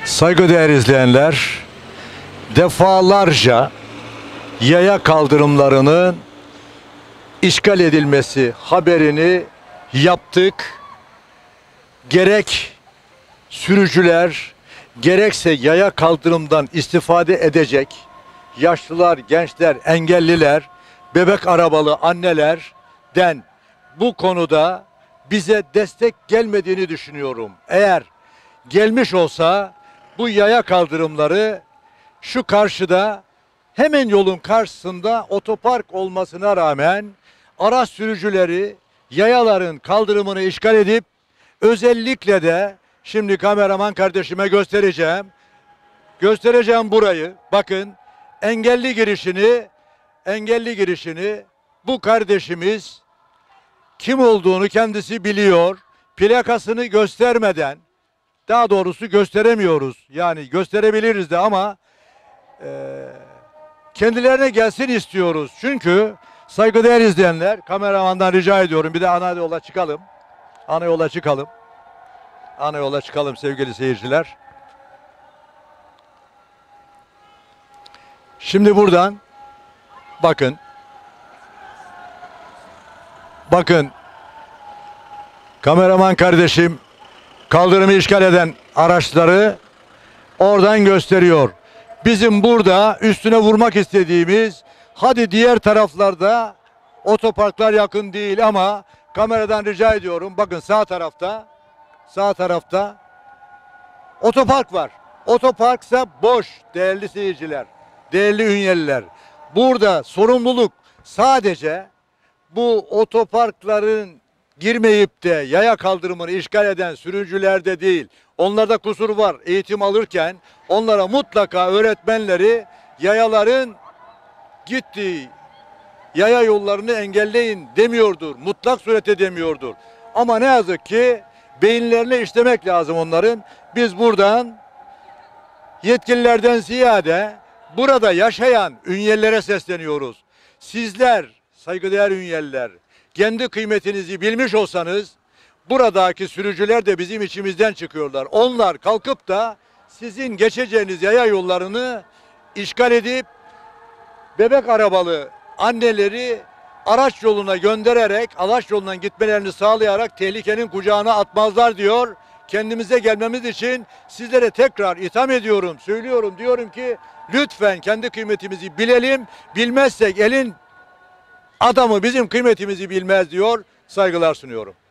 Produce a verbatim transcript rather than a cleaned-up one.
Saygıdeğer izleyenler, defalarca yaya kaldırımlarının işgal edilmesi haberini yaptık. Gerek sürücüler, gerekse yaya kaldırımdan istifade edecek yaşlılar, gençler, engelliler, bebek arabalı annelerden bu konuda bize destek gelmediğini düşünüyorum. Eğer gelmiş olsa bu yaya kaldırımları şu karşıda, hemen yolun karşısında otopark olmasına rağmen araç sürücüleri yayaların kaldırımını işgal edip, özellikle de şimdi kameraman kardeşime göstereceğim. Göstereceğim burayı. Bakın, engelli girişini engelli girişini bu kardeşimiz kim olduğunu kendisi biliyor. Plakasını göstermeden, daha doğrusu gösteremiyoruz. Yani gösterebiliriz de ama e, kendilerine gelsin istiyoruz. Çünkü saygıdeğer izleyenler, kameramandan rica ediyorum, bir de ana yola çıkalım. Ana yola çıkalım. Ana yola çıkalım sevgili seyirciler. Şimdi buradan bakın. Bakın. Kameraman kardeşim kaldırımı işgal eden araçları oradan gösteriyor. Bizim burada üstüne vurmak istediğimiz, hadi diğer taraflarda otoparklar yakın değil ama kameradan rica ediyorum. Bakın sağ tarafta, sağ tarafta otopark var. Otoparksa boş değerli seyirciler, değerli ünyeliler. Burada sorumluluk sadece bu otoparkların girmeyip de yaya kaldırımını işgal eden sürücülerde değil. Onlarda kusur var. Eğitim alırken onlara mutlaka öğretmenleri yayaların gittiği yaya yollarını engelleyin demiyordur. Mutlak surette demiyordur. Ama ne yazık ki beyinlerine işlemek lazım onların. Biz buradan yetkililerden ziyade burada yaşayan ünyelilere sesleniyoruz. Sizler saygıdeğer ünyeliler, kendi kıymetinizi bilmiş olsanız, buradaki sürücüler de bizim içimizden çıkıyorlar. Onlar kalkıp da sizin geçeceğiniz yaya yollarını işgal edip bebek arabalı anneleri araç yoluna göndererek, araç yolundan gitmelerini sağlayarak tehlikenin kucağına atmazlar diyor. Kendimize gelmemiz için sizlere tekrar itham ediyorum, söylüyorum, diyorum ki lütfen kendi kıymetimizi bilelim. Bilmezsek elin adamı bizim kıymetimizi bilmez diyor. Saygılar sunuyorum.